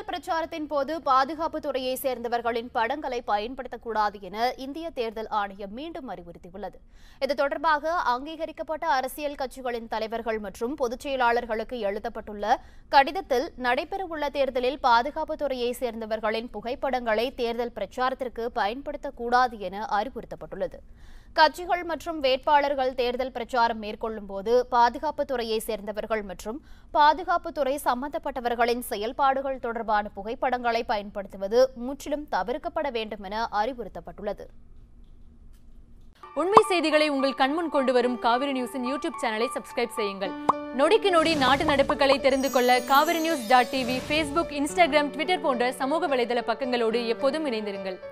தேர்தல் பிரச்சாரத்தின் போது பாதுகாப்பு துறையை சேர்ந்தவர்களின் படங்களை பயன்படுத்தக்கூடாது என இந்திய தேர்தல் ஆணையம் மீண்டும் அறிவுறுத்தியுள்ளது. இது தொடர்பாக அங்கீகரிக்கப்பட்ட அரசியல் கட்சிகளின் தலைவர்கள் மற்றும் பொதுச் செயலாளர்களுக்கு எழுதப்பட்டுள்ள கடிதத்தில் நடைபெறவுள்ள தேர்தலில் பாதுகாப்பு துறையை சேர்ந்தவர்களின் புகைப்படங்களை தேர்தல் பிரச்சாரத்திற்கு பயன்படுத்தக்கூடாது என அறிவுறுத்தப்பட்டுள்ளது. கட்சிகள் மற்றும் வேட்பாளர்கள் தேர்தல் பிரச்சாரம் மேற்கொள்ளும் போது பாதுகாப்பு துறையை சேர்ந்தவர்கள் மற்றும் பாதுகாப்புத்துறை சம்பந்தப்பட்டவர்களின் செயல்பாடுகள் தொடர்பான புகைப்படங்களை பயன்படுத்துவது முற்றிலும் தவிர்க்கப்பட வேண்டும் என அறிவுறுத்தப்பட்டுள்ளது. உண்மை செய்திகளை உங்கள் கண்முன் கொண்டு வரும் காவிரி நியூஸின் யூடியூப் சேனலை சப்ஸ்கிரைப் செய்யுங்கள். நொடிக்கு நொடி நாட்டு நடப்புகளை தெரிந்து கொள்ள kaverinews.tv, Facebook, Instagram, Twitter போன்ற சமூக வலைதள பக்கங்களோடு எப்போதும் இணைந்திருங்கள்.